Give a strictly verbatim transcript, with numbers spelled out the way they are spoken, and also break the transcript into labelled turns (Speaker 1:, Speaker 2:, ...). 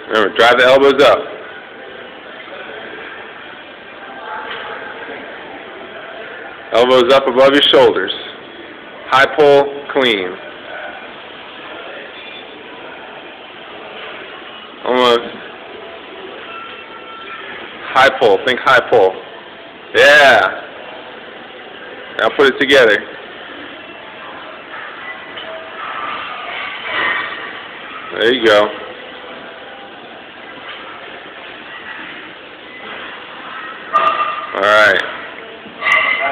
Speaker 1: Remember, drive the elbows up. Elbows up above your shoulders. High pull, clean. Almost. High pull. Think high pull. Yeah. Now put it together. There you go.